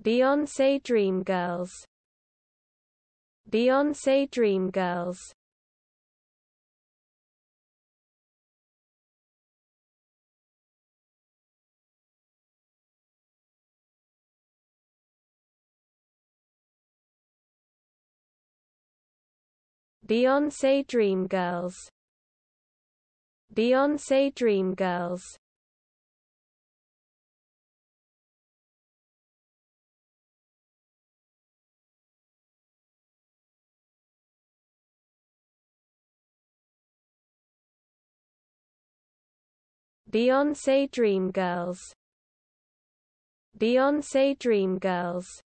Beyonce Dreamgirls. Beyonce Dreamgirls. Beyonce Dreamgirls. Beyonce Dreamgirls. Beyonce Dreamgirls. Beyonce Dreamgirls.